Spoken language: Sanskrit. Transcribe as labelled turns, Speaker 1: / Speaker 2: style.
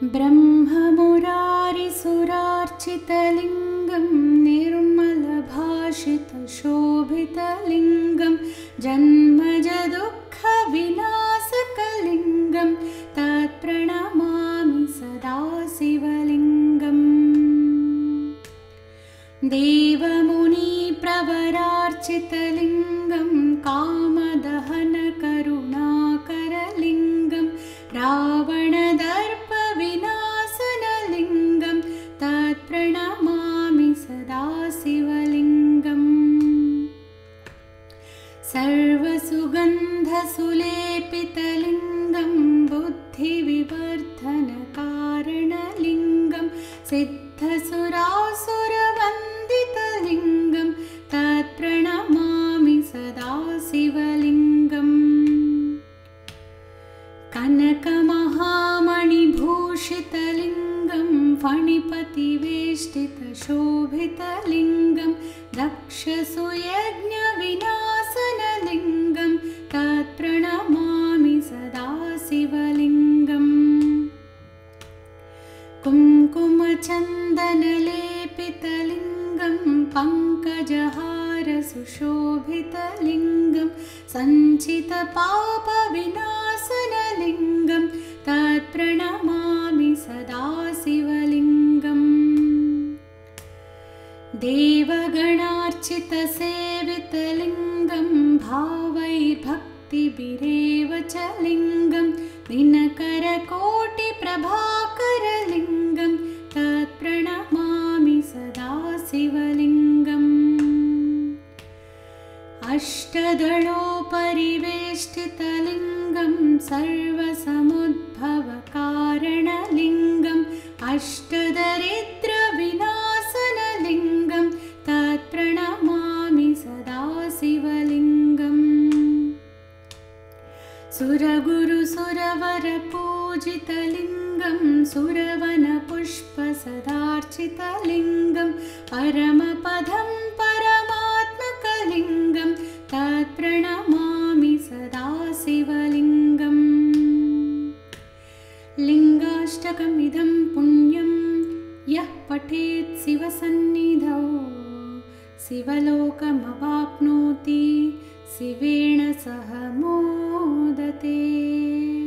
Speaker 1: ब्रह्ममुरारिसुरार्चितलिङ्गं निर्मलभाषितशोभितलिङ्गं जन्मजदुःखविनाशकलिङ्गं तत्प्रणमामि सदा शिवलिङ्गम्। देवमुनिप्रवरार्चितलिङ्गं कामदहनकरुणाकरलिङ्गं रावणदर्पविनाशनलिङ्गं तत्प्रणमामि सदा शिवलिङ्गम्। सर्वसुगन्धसुलेपितलिङ्गं बुद्धिविवर्धनकारणलिङ्गं सिद्धसुरासुरवन्दितलिङ्गं तत्प्रणमामि सदा शिवलिङ्गम्। कनकमहामणिभूषितलिङ्गं फणिपतिवेष्टितशोभितलिङ्गं दक्षसुयज्ञविनाशनलिङ्गं तत्प्रणमामि सदा शिवलिङ्गम्। कुङ्कुमचन्दनलेपितलिङ्गं पङ्कजहारसुशोभितलिङ्गं सञ्चितपापविनाशनलिङ्गं तत्प्रणमामि सदा शिवलिङ्गम्। देवगणार्चितसेवितलिङ्गं भावैर्भक्तिभिरेव च लिङ्गं दिनकरकोटिप्रभाकरलिङ्गं तत्प्रणमामि सदा शिवलिङ्गम्। अष्टदलोपरिवेष्टितलिङ्गं सर्वसमुद्भवकारणलिङ्गं अष्टदरिद्रविनाशनलिङ्गं तत्प्रणमामि सदा शिवलिङ्गम्। सुरगुरुसुरवरपूजितलिङ्गं सुरवनपुष्पसदार्चितलिङ्गं परमपदं परमात्मकलिङ्गं तत्प्रणमामि सदा शिवलिङ्गम्। लिङ्गाष्टकमिदं पुण्यं यः पठेत् शिवसन्निधौ शिवलोकमवाप्नोति शिवेण सह मोदते।